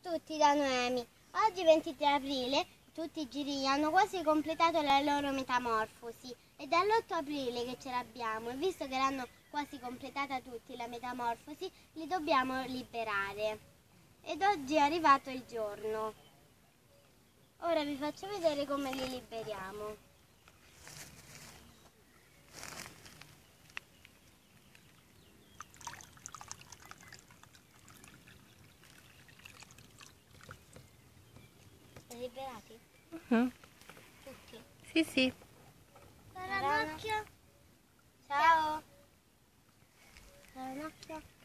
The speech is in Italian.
tutti da Noemi. Oggi 23 aprile tutti i giri hanno quasi completato la loro metamorfosi. È dall'8 aprile che ce l'abbiamo e visto che l'hanno quasi completata tutti la metamorfosi, li dobbiamo liberare. Ed oggi è arrivato il giorno. Ora vi faccio vedere come li liberiamo. Liberati? Tutti? Sì, sì. Ciao. Ciao. Ciao.